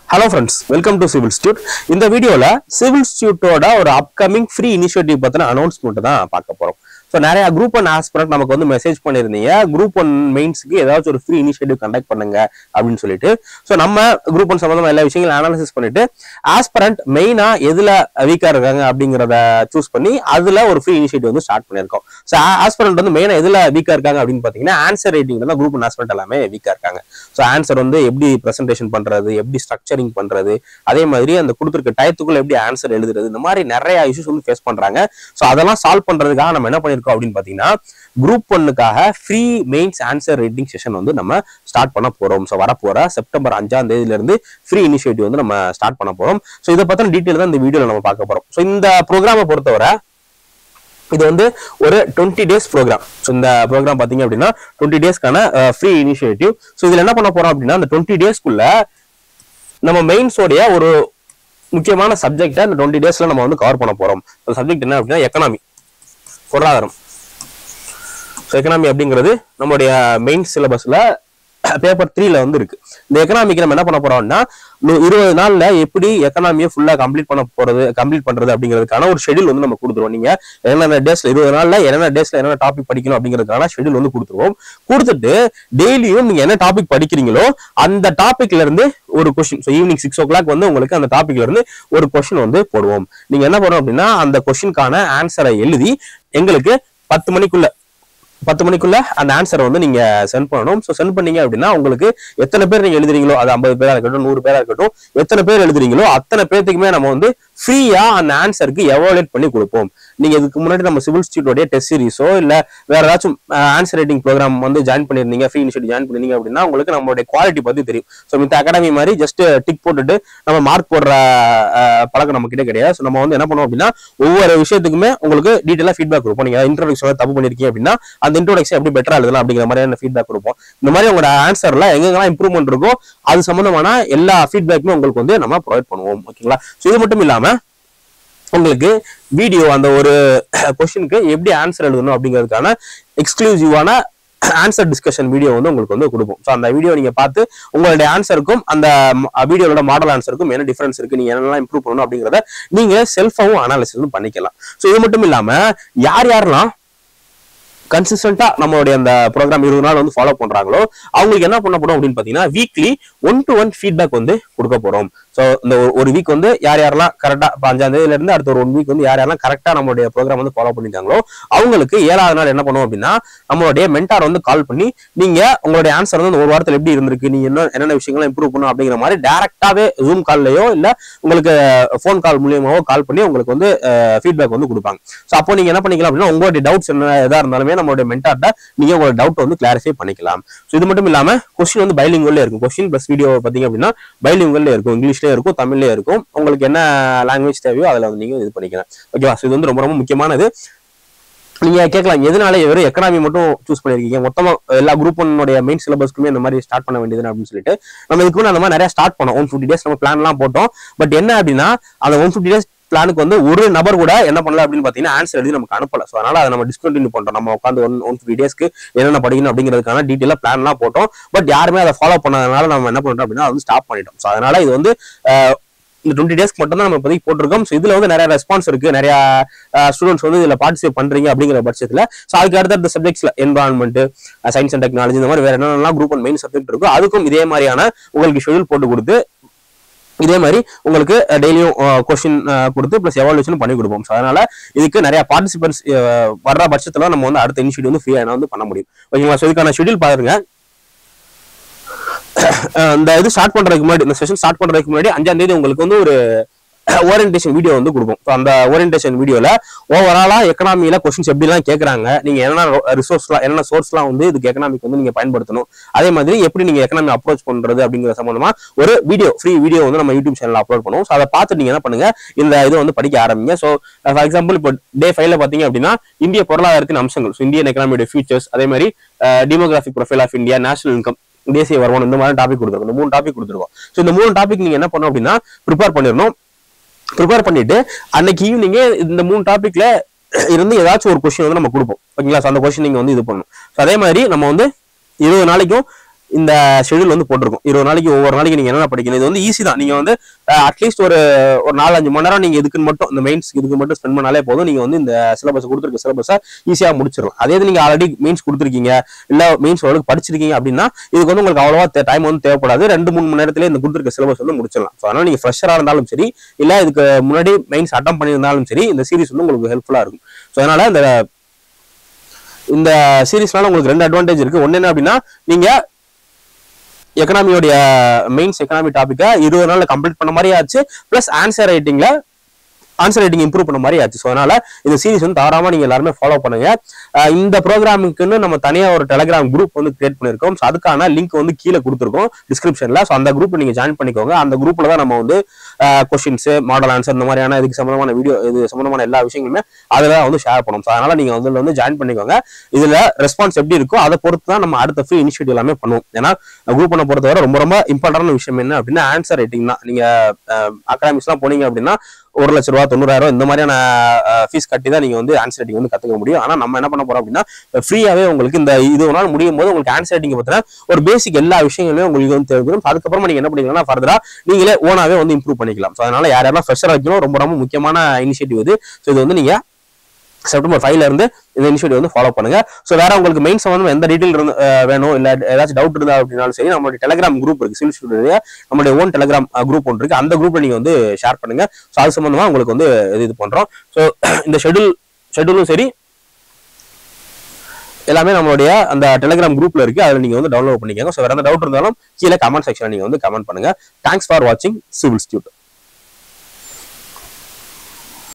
Hello friends, welcome to Civil Institute. In the video, Civil Institute ஒரு upcoming free initiative பத்தின announcement தான் பார்க்க போறோம். So நிறைய group 1 aspirant நமக்கு வந்து மெசேஜ் பண்ணிருந்தீங்க group 1 மெயின்ஸ்க்கு ஏதாச்சும் ஒரு ஃப்ரீ இனிஷியேட்டிவ் கண்டக்ட் பண்ணுங்க அப்படின்னு சொல்லிட்டு. ஸோ நம்ம group 1 சம்பந்தமா எல்லா விஷயங்களும் அனாலிசிஸ் பண்ணிட்டு ஆஸ்பிரண்ட் மெயினா எதுல வீக்கா இருக்காங்க அப்படிங்கிறத சூஸ் பண்ணி அதுல ஒரு ஃப்ரீ இனிஷியேட்டிவ் வந்து ஸ்டார்ட் பண்ணிருக்கோம். ஸோ ஆஸ்பிரண்ட் வந்து மெயினா எதுல வீக்கா இருக்காங்க அப்படின்னு பாத்தீங்கன்னா ஆன்சர் ரைட்டிங்ல தான் group 1 ஆஸ்பிரண்ட் எல்லாமே வீக்கா இருக்காங்க. ஸோ ஆன்சர் வந்து எப்படி பிரசன்டேஷன் பண்றது, எப்படி ஸ்ட்ரக்சரிங் பண்றது, அதே மாதிரி அந்த கொடுத்துருக்க டயத்துக்குள்ள எப்படி ஆன்சர் எழுதுறது, இந்த மாதிரி நிறைய இஷ்யூஸ் வந்து ஃபேஸ் பண்றாங்க. ஸோ அதெல்லாம் சால்வ் பண்றதுக்காக நம்ம என்ன பண்ணிருக்கோம் அப்படின்னு பாத்தீங்கன்னா குரூப் 1க்காக free mains answer writing session வந்து நம்ம ஸ்டார்ட் பண்ண போறோம். ஸோ வரப்போற செப்டம்பர் 5ஆம் தேதியில இருந்து ஃப்ரீ இனிஷியேட்டிவ் வந்து நம்ம ஸ்டார்ட் பண்ண போறோம். ஸோ இதை பத்தின டீட்டெயில் தான் இந்த வீடியோல நம்ம பார்க்க போறோம். ஸோ இந்த ப்ரோக்ராமை பொறுத்தவரை இது வந்து ஒரு 20 days ப்ரோக்ராம். ஸோ இந்த ப்ரோக்ராம் பாத்தீங்க அப்படின்னா 20 daysக்கான ஃப்ரீ இனிஷியேட்டிவ். ஸோ இதுல என்ன பண்ண போறோம் அப்படின்னா அந்த 20 daysக்குள்ள நம்ம மெயின்ஸோடைய ஒரு முக்கியமான சப்ஜெக்டை இந்த 20 daysல நம்ம வந்து கவர் பண்ண போறோம். சப்ஜெக்ட் என்ன அப்படின்னா எக்கனாமி, பொருளாதாரம். ஸோ எக்கனாமி அப்படிங்கிறது நம்மளுடைய மெயின் சிலபஸ்ல பேப்பர் 3ல வந்து இருக்கு. இந்த எக்கனாமிக்கு நம்ம என்ன பண்ண போறோம்னா 20 நாள்ல எப்படி எக்கனாமியை ஃபுல்லா கம்ப்ளீட் பண்றது அப்படிங்கிறதுக்கான ஒரு ஷெடியூல் வந்து நம்ம கொடுத்துருவோம். நீங்க என்னென்ன டேஸ்ல 20 நாள்ல என்னென்ன டேஸ்ல என்னென்ன டாபிக் படிக்கணும் அப்படிங்கிறதுக்கான ஷெடியூல் வந்து கொடுத்துருவோம். கொடுத்துட்டு டெய்லியும் நீங்க என்ன டாபிக் படிக்கிறீங்களோ அந்த டாபிக்ல இருந்து ஒரு கொஸ்டின். ஸோ ஈவினிங் 6 o'clock வந்து உங்களுக்கு அந்த டாபிக்ல இருந்து ஒரு கொஸ்டின் வந்து போடுவோம். நீங்க என்ன பண்ணணும் அப்படின்னா அந்த கொஸ்டினுக்கான ஆன்சரை எழுதி எங்களுக்கு 10 மணிக்குள்ள அந்த ஆன்சரை வந்து நீங்க சென்ட் பண்ணணும். ஸோ சென்ட் பண்ணீங்க அப்படின்னா உங்களுக்கு எத்தனை பேர் நீங்க எழுதுறீங்களோ, அது 50 பேரா இருக்கட்டும், 100 பேரா இருக்கட்டும், எத்தனை பேர் எழுதுறீங்களோ அத்தனை பேர்த்துக்குமே நம்ம வந்து ஃப்ரீயா அந்த ஆன்சருக்கு எவாலுவேட் பண்ணி கொடுப்போம். நீங்க இதுக்கு முன்னாடி நம்ம சிவில் இன்ஸ்டிடியூட்டோட டெஸ்ட் சீரிஸோ இல்ல வேற ஏதாச்சும் ஆன்சர் ரைட்டிங் ப்ரோக்ராம் வந்து ஜாயின் பண்ணிருந்தீங்க, ஃப்ரீ இனிஷியேட்டிவ் ஜாயின் பண்ணீங்க அப்படின்னா உங்களுக்கு நம்மளுடைய குவாலிட்டி பத்தி தெரியும். ஸோ இந்த அகாடமி மாதிரி ஜஸ்ட் டிக் போட்டுட்டு நம்ம மார்க் போடுற பழக்கம் நம்ம கிட்ட கிடையாது. ஸோ நம்ம வந்து என்ன பண்ணுவோம் அப்படின்னா ஒவ்வொரு விஷயத்துக்குமே உங்களுக்கு டீட்டெயிலா ஃபீட்பேக் கொடுப்போம். நீங்க இன்ட்ரோடக்ஷன் தப்பு பண்ணிருக்கீங்க அப்படின்னா அந்த இன்ட்ரோடக்ஷன் எப்படி பெட்டரா எழுதலாம் அப்படிங்கிற மாதிரியான ஃபீட்பேக் கொடுப்போம். இந்த மாதிரி உங்களோட ஆன்சர்ல எங்கெல்லாம் இம்ப்ரூவ்மெண்ட் இருக்கோ அது சம்பந்தமான எல்லா ஃபீட்பேக்குமே உங்களுக்கு வந்து நம்ம ப்ரொவைட் பண்ணுவோம். ஓகேங்களா? ஸோ இது மட்டும் இல்லாம உங்களுக்கு வீடியோ அந்த ஒரு கொஸ்டினுக்கு எப்படி ஆன்சர் எழுதணும் அப்படிங்கிறதுக்கான எக்ஸ்க்ளூசிவான ஆன்சர் டிஸ்கஷன் வீடியோ வந்து உங்களுக்கு வந்து கொடுப்போம். ஸோ அந்த வீடியோ நீங்க பார்த்து உங்களுடைய ஆன்சருக்கும் அந்த வீடியோட மாடல் ஆன்சருக்கும் என்ன டிஃபரன்ஸ் இருக்கு, நீங்க என்னெல்லாம் இம்ப்ரூவ் பண்ணணும் அப்படிங்கிறத நீங்க செல்ஃபாவும் அனாலிசிஸ் பண்ணிக்கலாம். ஸோ இது மட்டும் இல்லாம யாரெல்லாம் கன்சிஸ்டன்டா நம்மளுடைய அந்த ப்ரோக்ராம் 20 நாள் வந்து ஃபாலோ பண்றாங்களோ அவங்களுக்கு என்ன பண்ண போறோம் அப்படின்னு பாத்தீங்கன்னா வீக்லி 1-to-1 ஃபீட்பேக் வந்து கொடுக்க போறோம். ஸோ இந்த ஒரு வீக் வந்து யாரெல்லாம் கரெக்டா 5ஆம் தேதியில இருந்து அடுத்த ஒரு 1 வீக் வந்து யாரெல்லாம் கரெக்டா நம்மளுடைய ப்ரோக்ராம் வந்து ஃபாலோ பண்ணிட்டாங்களோ அவங்களுக்கு 7ஆவது நாள் என்ன பண்ணுவோம் அப்படின்னா நம்மளுடைய மென்டார் வந்து கால் பண்ணி நீங்க உங்களுடைய ஆன்சர் வந்து ஒரு வாரத்தில் எப்படி இருந்திருக்கு, நீங்க என்னென்ன விஷயங்களும் இம்ப்ரூவ் பண்ணும் அப்படிங்கிற மாதிரி டைரக்டாவே ஜூம் கால்லயோ இல்ல உங்களுக்கு ஃபோன் கால் மூலியமாவோ கால் பண்ணி உங்களுக்கு வந்து ஃபீட்பேக் வந்து கொடுப்பாங்க. ஸோ அப்போ நீங்க என்ன பண்ணிக்கலாம் அப்படின்னா உங்களுடைய டவுட்ஸ் என்ன எதா இருந்தாலுமே நம்மளுடைய மென்டார்ட்ட நீங்க உங்களோட டவுட் வந்து கிளாரிஃபை பண்ணிக்கலாம். ஸோ இது மட்டும் இல்லாம கொஸ்டின் வந்து பைலிங்குவல்ல இருக்கும். கொஸ்டின் பிளஸ் வீடியோ பாத்தீங்க அப்படின்னா பைலிங்குவல்ல இருக்கும், இங்கிலீஷ்லயே இருக்கும், தமிழ்லயே இருக்கும். உங்களுக்கு என்ன லாங்குவேஜ் தேவையோ அதுல வந்து நீங்க இது பண்ணிக்கலாம். ஓகேவா? இது வந்து ரொம்ப ரொம்ப முக்கியமானது. நீங்க கேட்கலாம் எதனால வெறும் எக்கனாமி மட்டும் சூஸ் பண்ணிருக்கீங்க, மொத்தமா எல்லா குரூப் 1 மெயின் சிலபஸ்க்குமே இந்த மாதிரி ஸ்டார்ட் பண்ண வேண்டியது அப்படின்னு சொல்லிட்டு நம்ம இதுக்கு முன்னாடி அந்த மாதிரி நிறைய ஸ்டார்ட் பண்ணோம். 150 days நம்ம பிளான் எல்லாம் போட்டோம். பட் என்ன அப்படின்னா அந்த 150 days பிளானுக்கு வந்து ஒரு நபர் கூட என்ன பண்ணல அப்படின்னு பாத்தீங்கன்னா ஆன்சர் எழுதி நமக்கு அனுப்பல. ஸோ அதனால அதை நம்ம டிஸ்கண்டினியூ பண்றோம். நம்ம உட்காந்து 150 daysக்கு என்னென்ன படிக்கணும் அப்படிங்கிறதுக்கான டீட்டெயிலா பிளான் எல்லாம் போட்டோம். பட் யாருமே அதை ஃபாலோ பண்ணதுனால நம்ம என்ன பண்றோம் அப்படின்னா வந்து ஸ்டாப் பண்ணிட்டோம். ஸோ அதனால இது வந்து இந்த 20 daysக்கு மட்டும் தான் நம்ம இப்போதைக்கு போட்டிருக்கோம். ஸோ இதுல வந்து நிறைய ரெஸ்பான்ஸ் இருக்கு, நிறைய ஸ்டூடெண்ட்ஸ் வந்து இதுல பார்ட்டிசிபேட் பண்றீங்க அப்படிங்கிற பட்சத்துல ஸோ அதுக்கு அடுத்த சப்ஜெக்ட்ஸ்ல என்வரான்மெண்ட், சயின்ஸ் அண்ட் டெக்னாலஜி இந்த மாதிரி வேற என்னென்னலாம் குரூப் 1 மெயின் சப்ஜெக்ட் இருக்கோ அதுக்கும் இதே மாதிரியான உங்களுக்கு ஷெடியூல் போட்டு கொடுத்து இதே மாதிரி உங்களுக்கு டெய்லியும் கொஸ்டின் கொடுத்து பிளஸ் எவாலுவேஷன் பண்ணி கொடுப்போம். ஸோ அதனால இதுக்கு நிறைய பார்ட்டிசிபென்ட்ஸ் வர்ற பட்சத்துல நம்ம வந்து அடுத்த இனிஷியேட்டிவ் வந்து ஃப்ரீயா வந்து பண்ண முடியும். ஓகேங்களா? ஸோ இதுக்கான ஷெடியூல் பாருங்க. இந்த இது ஸ்டார்ட் பண்றதுக்கு முன்னாடி இந்த செஷன் ஸ்டார்ட் பண்றதுக்கு முன்னாடி 5ஆம் தேதி உங்களுக்கு வந்து ஒரு ஓரியன்டேஷன் வீடியோ வந்து கொடுக்கும். ஸோ அந்த ஓரியன்டேஷன் வீடியோல ஓவராலா எக்கனாமியில கொஸ்டின்ஸ் எப்படிலாம் கேட்கறாங்க, நீங்க என்னென்ன ரிசோர்ஸ்லாம் என்னென்ன சோர்ஸ்லாம் வந்து இதுக்கு எக்கனாமிக் வந்து நீங்க பயன்படுத்தணும், அதே மாதிரி எப்படி நீங்க எக்கனாமி அப்ரோச் பண்றது அப்படிங்கிற சம்பந்தமா ஒரு ஃப்ரீ வீடியோ வந்து நம்ம யூடியூப் சேனல்ல அப்லோட் பண்ணுவோம். ஸோ அதை பார்த்துட்டு நீங்க என்ன பண்ணுங்க இந்த இது வந்து படிக்க ஆரம்பிங்க. ஸோ ஃபார் எக்ஸாம்பிள் இப்போ டே 5ல பாத்தீங்க அப்படின்னா இந்திய பொருளாதாரத்தின் அம்சங்கள், ஸோ இந்தியன் எக்கனாமியோட ஃபியூச்சர்ஸ், அதே மாதிரி demographic profile of India, national income, தேசிய வருமானம், இந்த மாதிரி டாபிக் கொடுத்துருக்கோம். இந்த 3 டாபிக் கொடுத்துருக்கோம். ஸோ இந்த 3 டாபிக் நீங்க என்ன பண்ணணும் அப்படின்னா ப்ரிப்பேர் பண்ணிடணும். ப்ரிப்பேர் பண்ணிட்டு அன்னைக்கு ஈவினிங்கே இந்த 3 டாபிக்ல இருந்து ஏதாச்சும் ஒரு கொஸ்டின் வந்து நம்ம கொடுப்போம். ஓகேங்களா? அந்த கொஸ்டின் நீங்க வந்து இது பண்ணணும். ஸோ அதே மாதிரி நம்ம வந்து 20 நாளைக்கும் இந்த ஷெடியூல் வந்து போட்டிருக்கும். 20 நாளைக்கு ஒவ்வொரு நாளைக்கு நீங்க என்ன படிக்கணும். இது வந்து ஈஸி தான். நீங்க வந்து அட்லீஸ்ட் ஒரு 4-5 மணி நேரம் நீங்க இதுக்கு மட்டும் இந்த மெயின்ஸ் இதுக்கு மட்டும் ஸ்பெண்ட் பண்ணாலே போதும். நீங்க வந்து இந்த சிலபஸ் கொடுத்துருக்க சிலபஸை ஈஸியா முடிச்சிடலாம். அதே இது நீங்க ஆல்ரெடி மெயின்ஸ் கொடுத்துருக்கீங்க, இல்ல மெயின்ஸ் ஓரளவுக்கு படிச்சிருக்கீங்க அப்படின்னா இதுக்கு வந்து உங்களுக்கு அவ்வளவா டைம் வந்து தேவைப்படாது. 2-3 மணி நேரத்திலே இந்த கொடுத்துருக்க சிலபஸ் வந்து முடிச்சிடலாம். ஸோ அதனால நீங்க ஃப்ரெஷரா இருந்தாலும் சரி, இல்ல இதுக்கு முன்னாடி மெயின்ஸ் அட்டம் பண்ணியிருந்தாலும் சரி, இந்த சீரிஸ் வந்து உங்களுக்கு ஹெல்ப்ஃபுல்லா இருக்கும். ஸோ அதனால இந்த சீரிஸ்னால உங்களுக்கு 2 அட்வான்டேஜ் இருக்கு. ஒன்னு என்ன அப்படின்னா, நீங்க எக்கனாமியோடைய மெயின்ஸ் எக்கனாமி டாபிக்கை 20 நாள்ல கம்ப்ளீட் பண்ண மாதிரி ஆச்சு. பிளஸ் ஆன்சர் ரைட்டிங் இம்ப்ரூவ் பண்ண மாதிரி ஆச்சு. ஸோ அதனால இந்த சீரிஸ் வந்து தவறாம நீங்க எல்லாருமே ஃபாலோ பண்ணுங்க. இந்த ப்ரோக்ராமுக்குன்னு நம்ம தனியா ஒரு டெலிகிராம் குரூப் வந்து கிரியேட் பண்ணிருக்கோம். ஸோ அதுக்கான லிங்க் வந்து கீழே கொடுத்துருக்கோம் டிஸ்கிரிப்ஷன்ல. ஸோ அந்த குரூப் நீங்க ஜாயின் பண்ணிக்கோங்க. அந்த குரூப்ல தான் நம்ம வந்து கொஸ்டின்ஸ், மாடல் ஆன்சர், இந்த மாதிரியான இதுக்கு சம்பந்தமான வீடியோ, இது சம்பந்தமான எல்லா விஷயங்களுமே அதெல்லாம் வந்து ஷேர் பண்ணும். ஸோ அதனால நீங்க வந்து ஜாயின் பண்ணிக்கோங்க. இதுல ரெஸ்பான்ஸ் எப்படி இருக்கோ அதை பொறுத்து தான் நம்ம அடுத்த ஃப்ரீ இனிஷியேட்டிவ் எல்லாமே பண்ணுவோம். ஏன்னா குரூப் பண்ண பொறுத்தவரை ரொம்ப ரொம்ப இம்பார்ட்டன்டான விஷயம் என்ன அப்படின்னா ஆன்சர் ரைட்டிங் தான். நீங்க அகாடமிக்ஸ் எல்லாம் போனீங்க அப்படின்னா 1 லட்ச ரூபா 90,000 இந்த மாதிரியான ஃபீஸ் கட்டி தான் நீங்க வந்து ஆன்சர் ரைட்டிங் வந்து கத்துக்க முடியும். ஆனா நம்ம என்ன பண்ண போறோம் அப்படின்னா ஃப்ரீயாவே உங்களுக்கு இந்த இது ஒரு நாள் முடியும் போது உங்களுக்கு ஆன்சர் ரைட்டிங் பத்தின ஒரு பேசிக் எல்லா விஷயங்களுமே உங்களுக்கு வந்து தேவைப்படும். அதுக்கப்புறமா நீங்க என்ன பண்ணிக்கலாம், ஃபர்தரா நீங்களே ஓனாவே வந்து இம்ப்ரூவ் பண்ணிக்கலாம். ஸோ அதனால யாரெல்லாம் ஃப்ரெஷர் வைக்கணும், ரொம்ப ரொம்ப முக்கியமான இனிஷியேட்டிவ் இது. ஸோ இது வந்து நீங்க செப்டம்பர் 5ல இருந்து இந்த இனிஷியேட்டிவ் வந்து ஃபாலோ பண்ணுங்க. ஸோ வேற உங்களுக்கு மெயின் சம்பந்தம் எந்த டீடைல் வேணும், இல்ல ஏதாச்சும் டவுட் இருந்தா அப்படின்னாலும் சரி, நம்மளுடைய டெலிகிராம் குரூப் இருக்கு, சிவில் ஸ்டூடியோ நம்மளுடைய ஓன் டெலிகிராம் குரூப் ஒன்று இருக்கு. அந்த குரூப்ல நீங்க வந்து ஷேர் பண்ணுங்க. ஸோ அது சம்பந்தமா உங்களுக்கு வந்து இது பண்றோம். ஸோ இந்த ஷெடியூலும் சரி எல்லாமே நம்மளுடைய அந்த டெலிகிராம் குரூப்ல இருக்கு. அதில் நீங்க வந்து டவுன்லோட் பண்ணிக்கோங்க. ஸோ வேற எந்த டவுட் இருந்தாலும் கீழே கமெண்ட் செக்ஷன்ல நீங்க வந்து கமெண்ட் பண்ணுங்க. தேங்க்ஸ் ஃபார் வாட்சிங் சிவில் ஸ்டூடியோ.